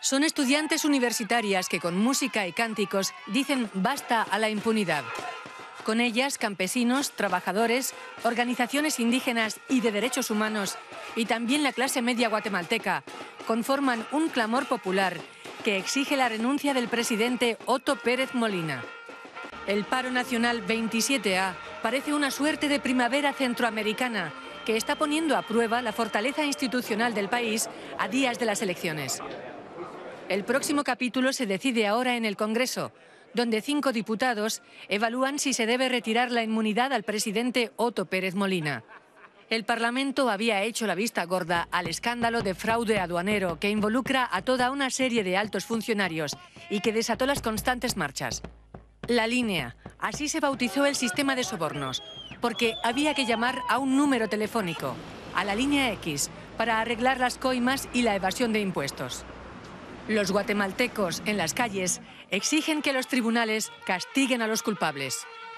Son estudiantes universitarias que con música y cánticos dicen basta a la impunidad. Con ellas, campesinos, trabajadores, organizaciones indígenas y de derechos humanos y también la clase media guatemalteca conforman un clamor popular que exige la renuncia del presidente Otto Pérez Molina. El paro nacional 27A parece una suerte de primavera centroamericana que está poniendo a prueba la fortaleza institucional del país a días de las elecciones. El próximo capítulo se decide ahora en el Congreso, donde 5 diputados evalúan si se debe retirar la inmunidad al presidente Otto Pérez Molina. El Parlamento había hecho la vista gorda al escándalo de fraude aduanero que involucra a toda una serie de altos funcionarios y que desató las constantes marchas. La línea, así se bautizó el sistema de sobornos, porque había que llamar a un número telefónico, a la línea X, para arreglar las coimas y la evasión de impuestos. Los guatemaltecos en las calles exigen que los tribunales castiguen a los culpables.